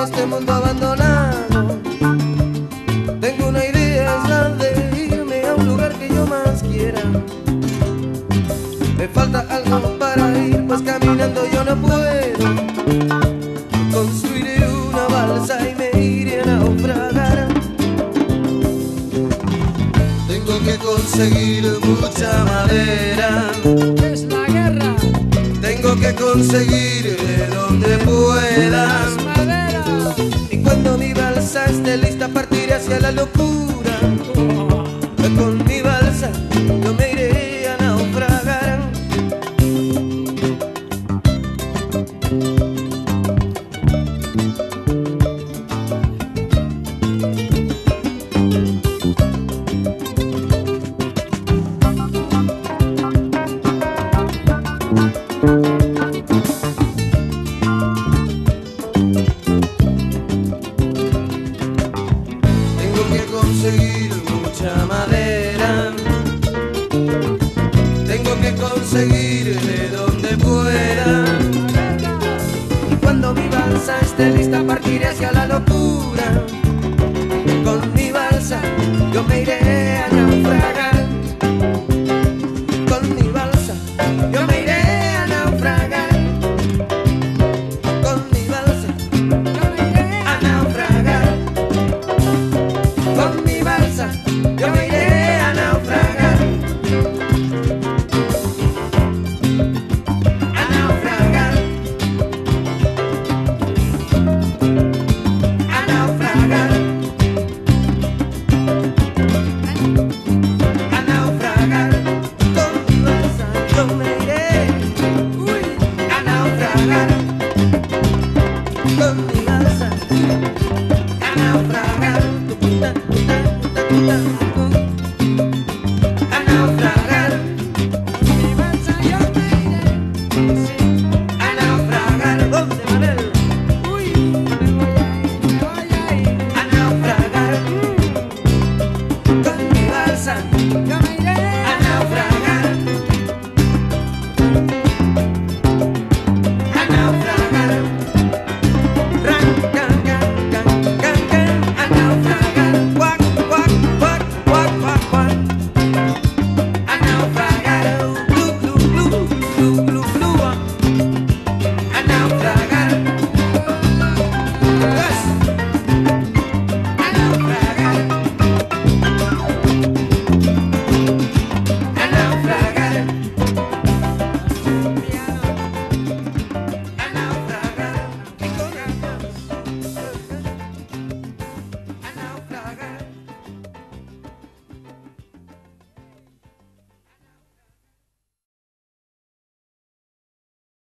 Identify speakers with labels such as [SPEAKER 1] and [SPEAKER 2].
[SPEAKER 1] este mundo abandonado. Tengo una idea, es la de irme a un lugar que yo más quiera. Me falta algo para ir, pues caminando yo no puedo. Construiré una balsa y me iré a naufragar. Tengo que conseguir mucha madera.
[SPEAKER 2] Es la guerra.
[SPEAKER 1] Tengo que conseguir de donde pueda.
[SPEAKER 2] Madera.
[SPEAKER 1] Y cuando mi balsa esté lista partiré hacia la locura. Con mi balsa yo me iré a naufragar. Tengo que conseguir mucha madera. Tengo que conseguir de donde pueda. Y cuando mi balsa esté lista partiré hacia la locura. Con mi balsa yo me iré a naufragar. Con mi balsa yo me iré a naufragar. Con mi balsa
[SPEAKER 2] Yo me iré.
[SPEAKER 1] a naufragar. Con mi balsa yo me iré a naufragar. A naufragar. A naufragar. A naufragar. Con mi balsa yo me iré. Uy, a naufragar. Con mi balsa a naufragar. A naufragar.
[SPEAKER 2] Mi balsa yo me iré. Sí.
[SPEAKER 1] A naufragar. ¿Dónde, Manel?
[SPEAKER 2] Uy, me voy a ir.
[SPEAKER 1] A naufragar. Con mi balsa
[SPEAKER 2] Yo